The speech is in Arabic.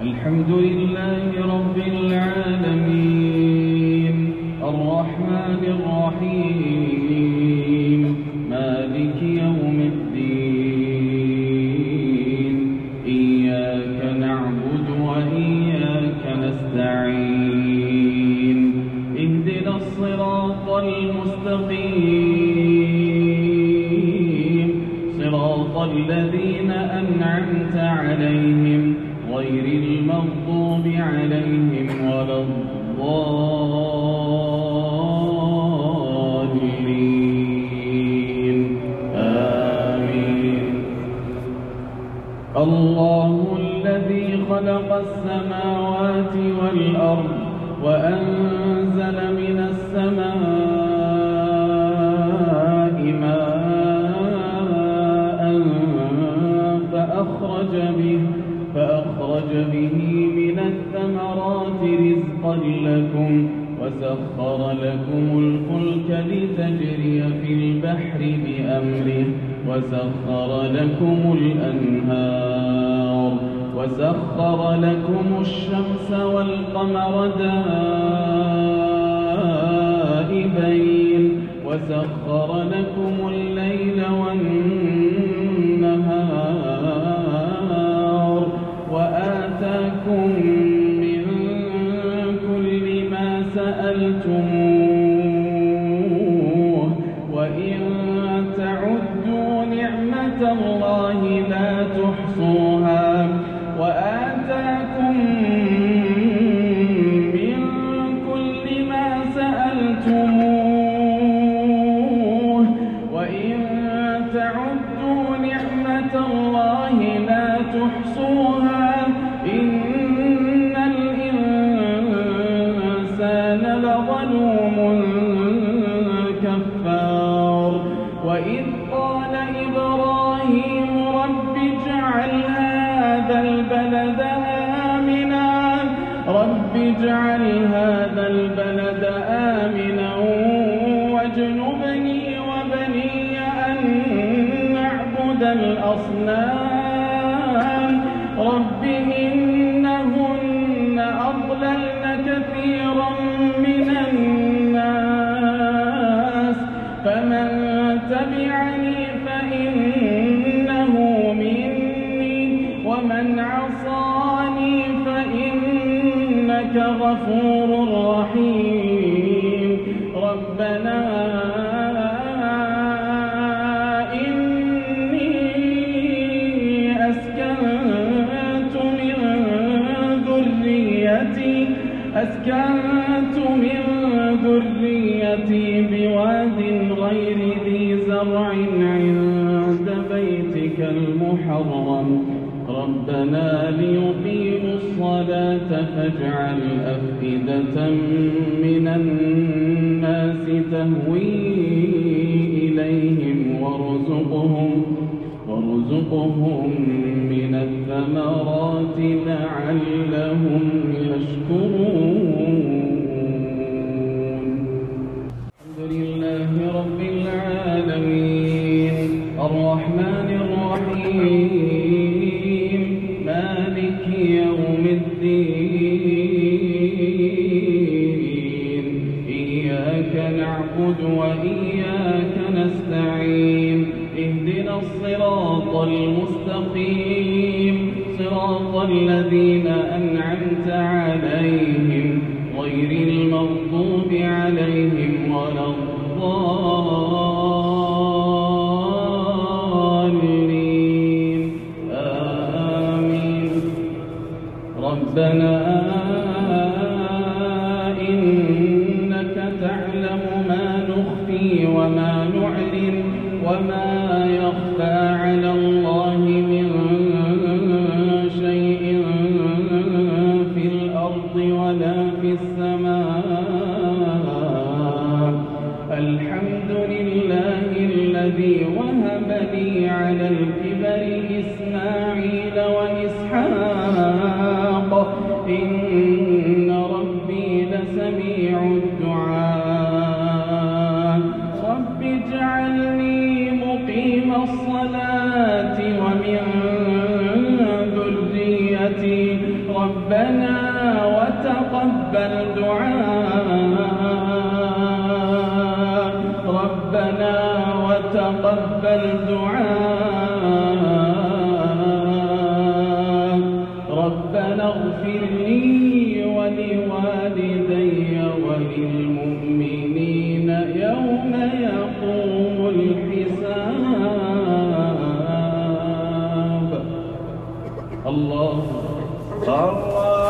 الحمد لله رب العالمين الرحمن الرحيم مالك يوم الدين إياك نعبد وإياك نستعين اهدنا الصراط المستقيم صراط الذين أنعمت عليهم غير المغضوب عليهم ولا الضالين آمين. الله الذي خلق السماوات والأرض وأنزل من السماء ماء فأخرج به من الثمرات رزقا لكم وسخر لكم الفلك لتجري في البحر بأمره وسخر لكم الأنهار وسخر لكم الشمس والقمر دائبين وسخر لكم الليل والنهار وآتاكم من كل ما سألتموه وإن تعدوا نعمة الله لا تحصوها وآتاكم من كل ما سألتموه وإن تعدوا نعمة الله لا تحصوها إن الإنسان لظلوم كفار. وإذ قال إبراهيم رب اجعل هذا البلد آمنا واجنبني وبني أن نعبد الأصنام رب إنهن أضللن كثيرا من الناس فمن تبعني فإنه مني ومن عصاني فإنك غفور رحيم. ربنا أسكنت من ذريتي بواد غير ذي زرع عند بيتك المحرم ربنا ليقيموا الصلاة فاجعل أفئدة من الناس تهوي إليهم وارزقهم من الثمرات لعلهم يشكرون. الحمد لله رب العالمين الرحمن الرحيم مالك يوم الدين إياك نعبد وإياك نستعين اهدنا الصراط المستقيم صراط الذين أنعمت عليهم غير المغضوب عليهم ولا الضالين آمين. ربنا إنك تعلم ما نخفي وما نعلن وما يخفى على الله من شيء في الأرض ولا في السماء. الحمد لله الذي وهب لي على الكبر إسماعيل وإسحاق إن ربي لسميع الدعاء. رب اجعلني مقيم الصلاة ومن ذريتي ربنا وتقبل دعاء ربنا وتقبل دعاء ربنا اغفر لي ولوالدي وللمؤمنين يوم يقوم الحساب. الله